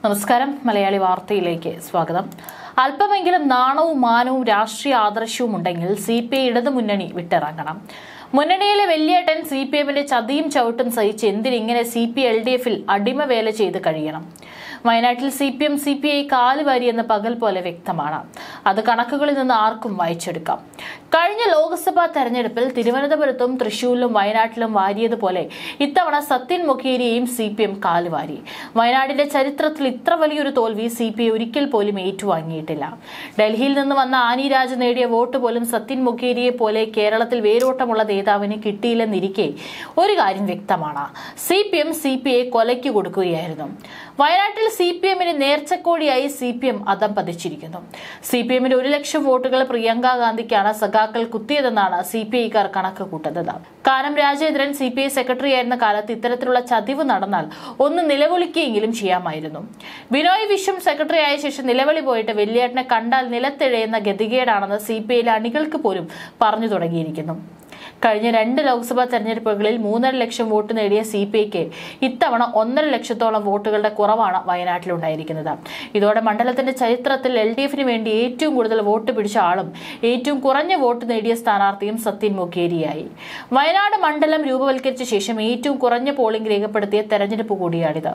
നമസ്കാരം. മലയാളി വാർത്തയിലേക്ക് സ്വാഗതം. അല്പമെങ്കിലും നാണവും മാനവും രാഷ്ട്രീയ ആദർശവും ഉണ്ടെങ്കിൽ CPI ഇടതുമുന്നണി വിട്ടിറങ്ങണം. മുന്നണിയിലെ വലിയേട്ടൻ CPMന്റെ ചതിയും ചവിട്ടും സഹിച്ച് എന്തിനിങ്ങനെ CPI LDFൽ അടിമവേല ചെയ്ത് കഴിയണം? വയനാട്ടിൽ CPM CPI കാലുവാരിയെന്ന് പകൽ പോലെ വ്യക്തമാണ്. അത് കണക്കുകളിൽ നിന്ന് ആർക്കും വായിച്ചെടുക്കാം. കഴിഞ്ഞ ലോക്സഭാ തെരഞ്ഞെടുപ്പിൽ തിരുവനന്തപുരത്തും തൃശൂരിലും വയനാട്ടിലും വാരിയതുപോലെ ഇത്തവണ സത്യൻ മൊകേരിയെയും CPM കാലുവാരി. വയനാടിന്റെ ചരിത്രത്തിൽ ഇത്ര വലിയൊരു തോൽവി CPI ഒരിക്കൽ പോലും ഏറ്റുവാങ്ങിയിട്ടില്ല. ഡൽഹിയിൽ നിന്ന് വന്ന ആനി രാജ നേടിയ വോട്ട് പോലും സത്യൻ മൊകേരിയെ പോലെ കേരളത്തിൽ വേരോട്ടമുള്ള നേതാവിന് കിട്ടിയില്ലെന്നിരിക്കെ ഒരു കാര്യം വ്യക്തമാണ്: CPM CPI കൊലയ്ക്ക് കൊടുക്കുകയായിരുന്നു. വയനാട്ടിൽ CPMന് നേർച്ചക്കോടിയായി CPM അധം പതിച്ചിരിക്കുന്നു. CPMന്റെ 1 ലക്ഷം വോട്ടുകൾ പ്രിയങ്ക ഗാന്ധിക്കാണ് സഖാക്കൾ കുത്തിയതെന്നാണ് CPIക്കാർ കണക്ക് കൂട്ടുന്നത്. കാനം രാജേന്ദ്രൻ CPI സെക്രട്ടറി ആയിരുന്ന കാലത്ത് ഇത്തരത്തിലുള്ള ചതിവ് നടന്നാൽ ഒന്ന് നിലവിളിക്കുകയെങ്കിലും ചെയ്യാമായിരുന്നു. ബിനോയ് വിശ്വം സെക്രട്ടറി ആയ ശേഷം നിലവിളി പോയിട്ട് വലിയേട്ടനെ കണ്ടാൽ നിലത്തിഴയുന്ന ഗതികേടാണെന്ന് CPIയിലെ അണികൾക്ക് പോലും പറഞ്ഞു തുടങ്ങിയിരിക്കുന്നു. കഴിഞ്ഞ 2 ലോക്സഭാ തെരഞ്ഞെടുപ്പുകളിൽ 3.5 ലക്ഷം വോട്ട് നേടിയ CPIക്ക് ഇത്തവണ 1.5 ലക്ഷത്തോളം വോട്ടുകളുടെ കുറവാണ് വയനാട്ടിലുണ്ടായിരിക്കുന്നത്. ഇതോടെ മണ്ഡലത്തിന്റെ ചരിത്രത്തിൽ LDFന് വേണ്ടി ഏറ്റവും കൂടുതൽ വോട്ട് പിടിച്ച ആളും ഏറ്റവും കുറഞ്ഞ വോട്ട് നേടിയ സ്ഥാനാർത്ഥിയും സത്യൻ മൊകേരിയായി. വയനാട് മണ്ഡലം രൂപവൽക്കരിച്ച ശേഷം ഏറ്റവും കുറഞ്ഞ പോളിംഗ് രേഖപ്പെടുത്തിയ തെരഞ്ഞെടുപ്പ് കൂടിയാണിത്.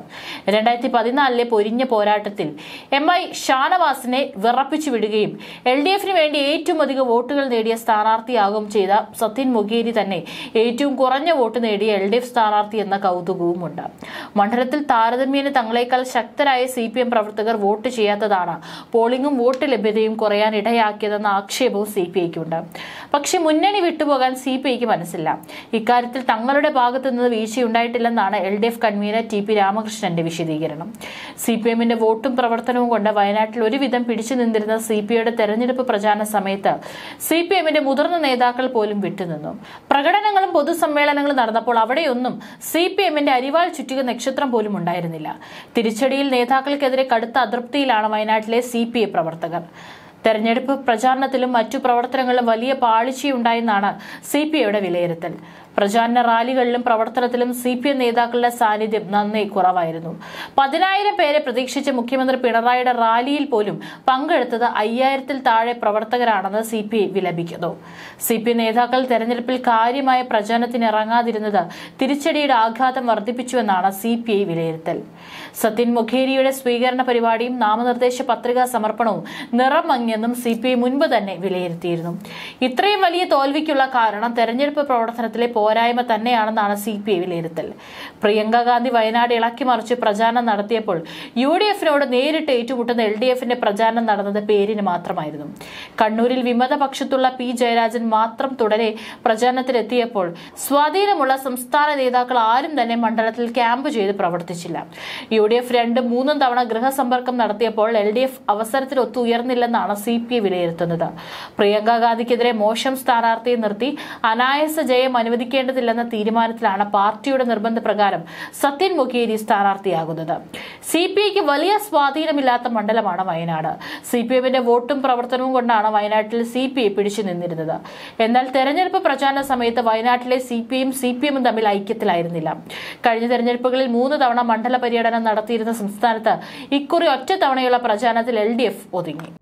2014 പൊരിഞ്ഞ പോരാട്ടത്തിൽ MI ഷാനവാസിനെ വിറപ്പിച്ചു വിടുകയും LDFന് വേണ്ടി ഏറ്റവും അധികം വോട്ടുകൾ നേടിയ സ്ഥാനാർത്ഥിയാകും ചെയ്ത സത്യൻ മൊകേരി തന്നെ ഏറ്റവും കുറഞ്ഞ വോട്ട് നേടിയ LDF സ്ഥാനാർത്ഥി എന്ന കൗതുകവുമുണ്ട്. മണ്ഡലത്തിൽ താരതമ്യേന തങ്ങളെക്കാൾ ശക്തരായ CPM പ്രവർത്തകർ വോട്ട് ചെയ്യാത്തതാണ് പോളിംഗും വോട്ട് ലഭ്യതയും കുറയാൻ ഇടയാക്കിയതെന്ന ആക്ഷേപവും CPIക്കുണ്ട്. പക്ഷെ മുന്നണി വിട്ടുപോകാൻ CPIക്ക് മനസ്സില്ല. ഇക്കാര്യത്തിൽ തങ്ങളുടെ ഭാഗത്തു നിന്ന് വീഴ്ചയുണ്ടായിട്ടില്ലെന്നാണ് LDF കൺവീനർ TP രാമകൃഷ്ണന്റെ വിശദീകരണം. CPMന്റെ വോട്ടും പ്രവർത്തനവും കൊണ്ട് വയനാട്ടിൽ ഒരുവിധം പിടിച്ചു നിന്നിരുന്ന CPIയുടെ തെരഞ്ഞെടുപ്പ് പ്രചാരണ സമയത്ത് CPMന്റെ മുതിർന്ന നേതാക്കൾ പോലും വിട്ടുനിന്നു. പ്രകടനങ്ങളും പൊതുസമ്മേളനങ്ങളും നടന്നപ്പോൾ അവിടെയൊന്നും CPMന്റെ അരിവാൾ ചുറ്റിക നക്ഷത്രം പോലും ഉണ്ടായിരുന്നില്ല. തിരിച്ചടിയിൽ നേതാക്കൾക്കെതിരെ കടുത്ത അതൃപ്തിയിലാണ് വയനാട്ടിലെ CPI പ്രവർത്തകർ. തെരഞ്ഞെടുപ്പ് പ്രചാരണത്തിലും മറ്റു പ്രവർത്തനങ്ങളിലും വലിയ പാളിച്ചയുണ്ടായെന്നാണ് CPIയുടെ വിലയിരുത്തൽ. പ്രചാരണ റാലികളിലും പ്രവർത്തനത്തിലും CPM നേതാക്കളുടെ സാന്നിധ്യം നന്നേ കുറവായിരുന്നു. 10,000 പേരെ പ്രതീക്ഷിച്ച മുഖ്യമന്ത്രി പിണറായിയുടെ റാലിയിൽ പോലും പങ്കെടുത്തത് 5,000-ൽ താഴെ പ്രവർത്തകരാണെന്ന് CPI വിലപിക്കുന്നു. CPI നേതാക്കൾ തെരഞ്ഞെടുപ്പിൽ കാര്യമായ പ്രചാരണത്തിന് ഇറങ്ങാതിരുന്നത് തിരിച്ചടിയുടെ ആഘാതം വർദ്ധിപ്പിച്ചുവെന്നാണ് CPI വിലയിരുത്തൽ. സത്യൻ മൊകേരിയുടെ സ്വീകരണ പരിപാടിയും നാമനിർദ്ദേശ പത്രികാ സമർപ്പണവും നിറം മങ്ങിയെന്നും CPI മുൻപ് തന്നെ വിലയിരുത്തിയിരുന്നു. ഇത്രയും വലിയ തോൽവിക്കുള്ള കാരണം തെരഞ്ഞെടുപ്പ് പ്രവർത്തനത്തിലെ പോരായ്മ തന്നെയാണെന്നാണ് CPI വിലയിരുത്തൽ. പ്രിയങ്ക ഗാന്ധി വയനാട് ഇളക്കി മറിച്ച് പ്രചാരണം നടത്തിയപ്പോൾ UDFനോട് നേരിട്ട് ഏറ്റുമുട്ടുന്ന LDFന്റെ പ്രചാരണം നടന്നത് പേരിന് മാത്രമായിരുന്നു. കണ്ണൂരിൽ വിമതപക്ഷത്തുള്ള P ജയരാജൻ മാത്രം തുടരെ പ്രചാരണത്തിലെത്തിയപ്പോൾ സ്വാധീനമുള്ള സംസ്ഥാന നേതാക്കൾ ആരും തന്നെ മണ്ഡലത്തിൽ ക്യാമ്പ് ചെയ്ത് പ്രവർത്തിച്ചില്ല. UDF 2-3 തവണ ഗൃഹസമ്പർക്കം നടത്തിയപ്പോൾ LDF അവസരത്തിൽ ഒത്തുയർന്നില്ലെന്നാണ് CPI വിലയിരുത്തുന്നത്. പ്രിയങ്ക ഗാന്ധിക്കെതിരെ മോശം സ്ഥാനാർത്ഥിയെ നിർത്തി അനായാസ ജയം അനുവദിക്കേണ്ടതില്ലെന്ന തീരുമാനത്തിലാണ് പാർട്ടിയുടെ നിർബന്ധപ്രകാരം സത്യൻ മൊകേരി സ്ഥാനാർത്ഥിയാകുന്നത്. CPIക്ക് വലിയ സ്വാധീനമില്ലാത്ത മണ്ഡലമാണ് വയനാട്. CPMന്റെ വോട്ടും പ്രവർത്തനവും കൊണ്ടാണ് വയനാട്ടിൽ CPI പിടിച്ചു നിന്നിരുന്നത്. എന്നാൽ തെരഞ്ഞെടുപ്പ് പ്രചാരണ സമയത്ത് വയനാട്ടിലെ CPIയും CPMും തമ്മിൽ ഐക്യത്തിലായിരുന്നില്ല. കഴിഞ്ഞ തെരഞ്ഞെടുപ്പുകളിൽ 3 തവണ മണ്ഡല പര്യടനം നടത്തിയിരുന്ന സംസ്ഥാനത്ത് ഇക്കുറി ഒറ്റ തവണയുള്ള പ്രചാരണത്തിൽ LDF ഒതുങ്ങി.